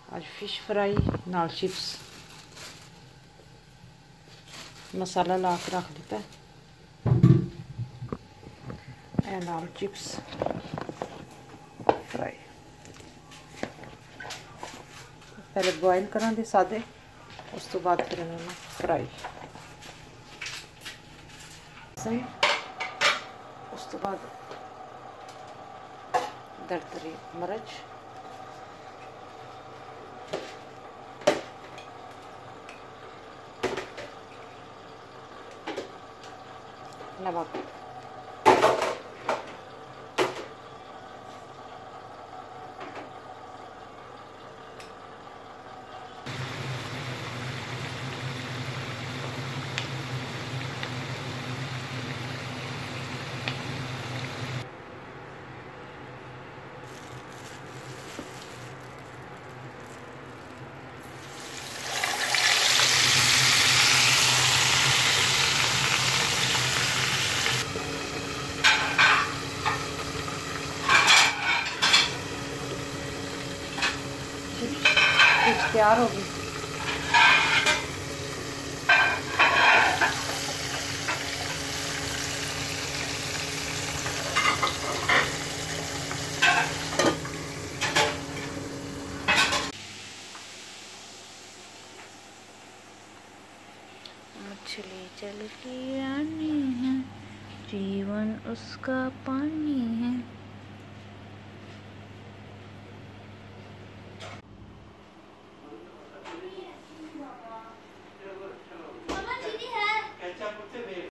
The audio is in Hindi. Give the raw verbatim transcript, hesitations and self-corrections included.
आज फिश फ्राई नाल चिप्स मसाला ला के रख दिता है नाल चिप्स फ्राई। पहले बॉयल करा दे सादे, उस तो बाद फिर इन्होंने फ्राई सही। उस तो बाद दरदरी मिर्च, नमक, चिप्स तैयार होगी। मछली जल की रानी है, जीवन उसका पानी है।